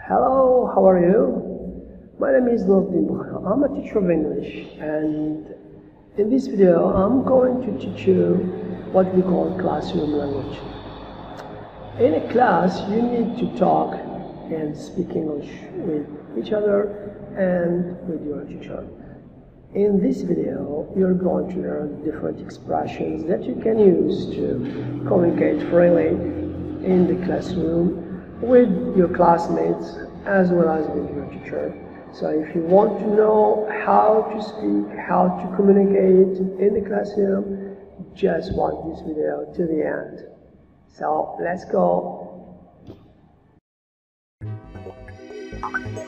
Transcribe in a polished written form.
Hello, how are you? My name is Nordin. I'm a teacher of English, and in this video I'm going to teach you what we call classroom language. In a class you need to talk and speak English with each other and with your teacher. In this video you're going to learn different expressions that you can use to communicate freely in the classroom with your classmates as well as with your teacher. So if you want to know how to speak, how to communicate in the classroom, just watch this video to the end. So let's go.